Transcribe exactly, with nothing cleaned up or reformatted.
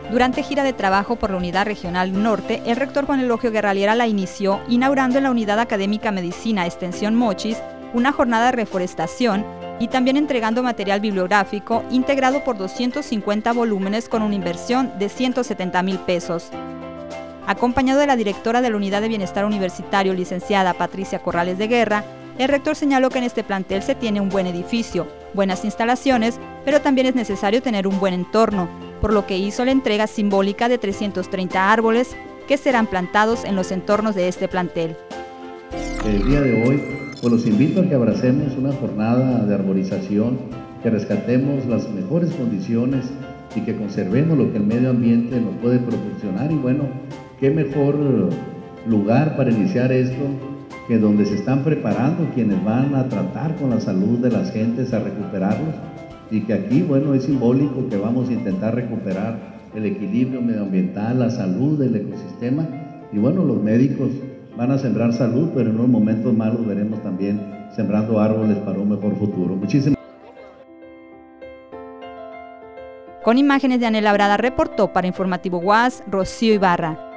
Durante gira de trabajo por la Unidad Regional Norte, el rector Juan Elogio Guerraliera la inició inaugurando en la Unidad Académica Medicina Extensión Mochis una jornada de reforestación y también entregando material bibliográfico integrado por doscientos cincuenta volúmenes con una inversión de ciento setenta mil pesos. Acompañado de la directora de la Unidad de Bienestar Universitario, licenciada Patricia Corrales de Guerra, el rector señaló que en este plantel se tiene un buen edificio, buenas instalaciones, pero también es necesario tener un buen entorno, por lo que hizo la entrega simbólica de trescientos treinta árboles que serán plantados en los entornos de este plantel. El día de hoy, pues los invito a que abracemos una jornada de arborización, que rescatemos las mejores condiciones y que conservemos lo que el medio ambiente nos puede proporcionar. Y bueno, qué mejor lugar para iniciar esto que donde se están preparando quienes van a tratar con la salud de las gentes, a recuperarlos, y que aquí, bueno, es simbólico que vamos a intentar recuperar el equilibrio medioambiental, la salud del ecosistema, y bueno, los médicos van a sembrar salud, pero en unos momentos malos veremos también sembrando árboles para un mejor futuro. Muchísimas Con imágenes de Anel Labrada reportó para Informativo U A S, Rocío Ibarra.